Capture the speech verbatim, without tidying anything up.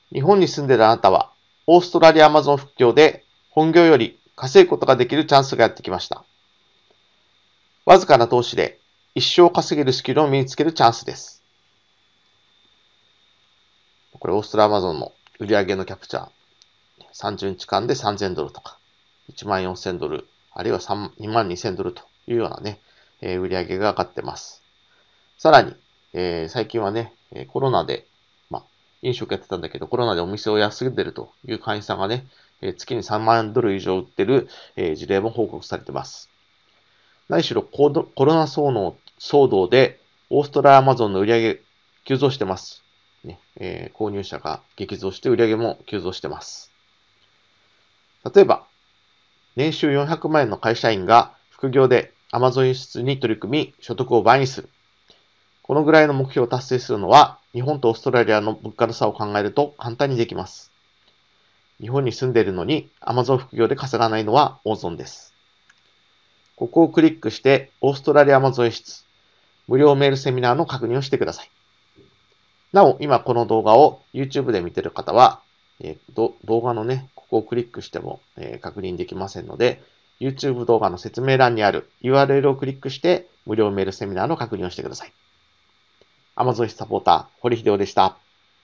日本に住んでいるあなたは、オーストラリアアマゾン副業で本業より稼ぐことができるチャンスがやってきました。わずかな投資で一生稼げるスキルを身につけるチャンスです。これオーストラリアアマゾンの売上のキャプチャー。さんじゅうにちかんでさんぜんドルとか、いちまんよんせんドル、あるいはにまんにせんドルというようなね、えー、売上が上がってます。さらに、えー、最近はね、コロナで、まあ、飲食やってたんだけど、コロナでお店を休んでるという会員さんがね、月にさんまんドル以上売ってる事例も報告されています。何しろコロナ騒動で、オーストラリアアマゾンの売上急増してます。ねえー、購入者が激増して売上も急増してます。例えば、年収よんひゃくまんえんの会社員が副業で Amazon 輸出に取り組み、所得を倍にする。このぐらいの目標を達成するのは、日本とオーストラリアの物価の差を考えると簡単にできます。日本に住んでいるのに Amazon 副業で稼がないのは大損です。ここをクリックして、オーストラリア Amazon 輸出、無料メールセミナーの確認をしてください。なお、今この動画を YouTube で見ている方は、えー、動画のね、ここをクリックしても、えー、確認できませんので、YouTube 動画の説明欄にある ユーアールエル をクリックして、無料メールセミナーの確認をしてください。Amazon サポーター、堀秀夫でした。